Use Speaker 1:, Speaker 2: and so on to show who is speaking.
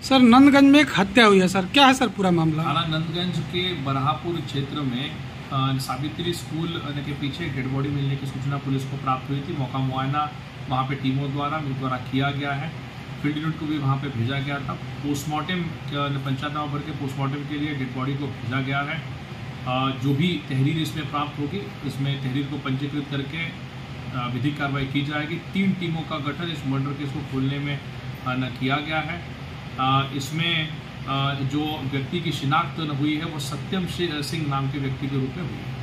Speaker 1: Sir Nandganj में एक हत्या हुई है सर, क्या है सर पूरा मामला?
Speaker 2: थाना नंदगंज के बराहपुर क्षेत्र में सावित्री स्कूल के पीछे डेड बॉडी मिलने की सूचना पुलिस को प्राप्त हुई थी। मौका मुआयना वहां पे टीमों द्वारा किया गया है। फील्ड यूनिट को भी वहां पे भेजा गया था। पोस्टमार्टम पंचायत भर के पोस्टमार्टम के लिए डेड बॉडी को भेजा गया है। जो भी तहरीर इसमें प्राप्त होगी, इसमें तहरीर को पंजीकृत करके विधिक कार्रवाई की जाएगी। 3 टीमों का गठन इस मर्डर केस को खोलने में किया गया है। इसमें जो व्यक्ति की शिनाख्त हुई है वो सत्यम सिंह नाम के व्यक्ति के रूप में हुई है।